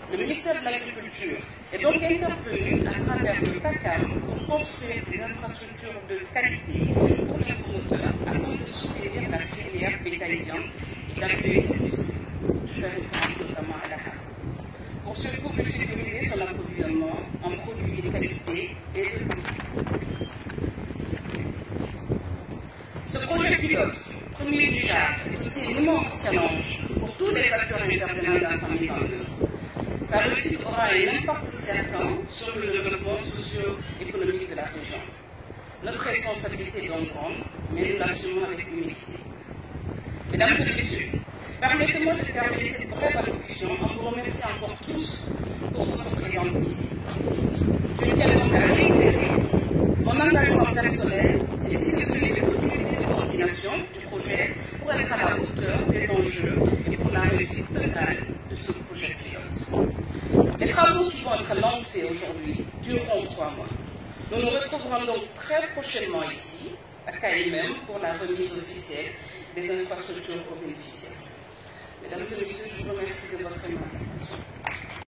le ministère de l'Agriculture est donc intervenu à travers le PACAM pour construire des infrastructures de qualité pour les promoteurs afin de soutenir la filière bétail-viande et d'accueillir les risques. Je fais référence notamment à la HAP. Pour ce coup, de sécuriser son approvisionnement en produits de qualité et de quantité. Ce projet pilote, premier du genre, est aussi un immense challenge pour tous les acteurs intervenants dans sa mise en œuvre. Sa réussite aura un impact certain sur le développement socio-économique de la région. Notre responsabilité est donc grande, mais nous l'assumons avec humilité. Mesdames et messieurs, permettez-moi de terminer cette brève allocution en vous remerciant encore tous pour votre présence ici. Je tiens donc à réitérer mon engagement personnel ainsi que celui de toute l'unité de coordination du projet pour être à la hauteur des enjeux et pour la réussite totale de ce projet pilote. Les travaux qui vont être lancés aujourd'hui dureront 3 mois. Nous nous retrouverons donc très prochainement ici, à KMM, pour la remise officielle des infrastructures aux bénéficiaires. Mesdames et messieurs, je vous remercie de votre attention.